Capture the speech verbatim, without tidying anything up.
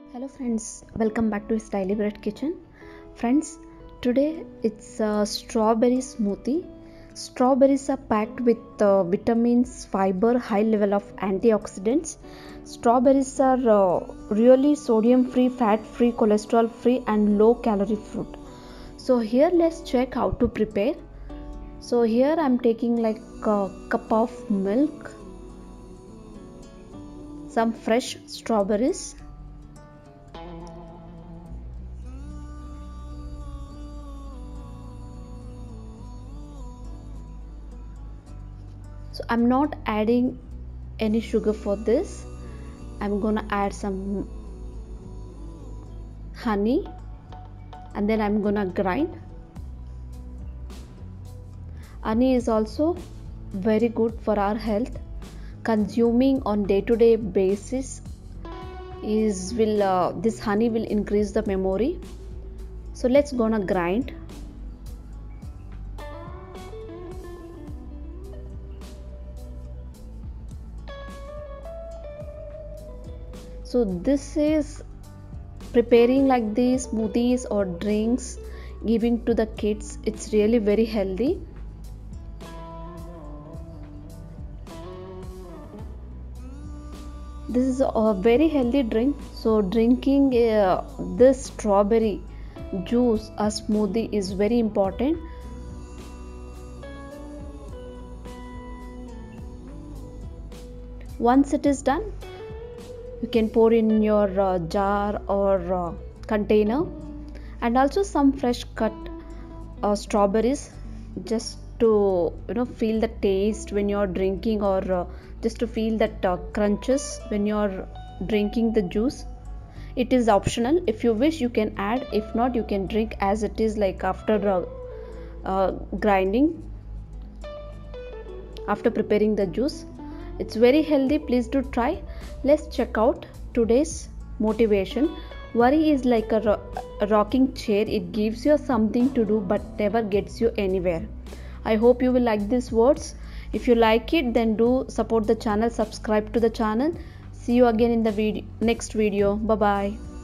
Hello friends, welcome back to Styly Bread Kitchen. Friends, today it's a strawberry smoothie. Strawberries are packed with uh, vitamins, fiber, high level of antioxidants. Strawberries are uh, really sodium free, fat free, cholesterol free and low calorie fruit. So here let's check how to prepare. So here I'm taking like a cup of milk, some fresh strawberries, so I'm not adding any sugar for this. I'm gonna add some honey and then I'm gonna grind. Honey is also very good for our health. Consuming on day-to-day basis is will uh, this honey will increase the memory. So let's gonna grind. So this is preparing like these smoothies or drinks, giving to the kids. It's really very healthy. This is a very healthy drink. So drinking uh, this strawberry juice a smoothie is very important. Once it is done, you can pour in your uh, jar or uh, container, and also some fresh cut uh, strawberries, just to you know feel the taste when you're drinking, or uh, just to feel that uh, crunches when you're drinking the juice. It is optional. If you wish, you can add. If not, you can drink as it is, like after uh, uh, grinding, after preparing the juice. It's very healthy. Please do try. Let's check out today's motivation. Worry is like a, ro a rocking chair. It gives you something to do but never gets you anywhere. I hope you will like these words. If you like it, then do support the channel, subscribe to the channel. See you again in the video, next video. Bye bye.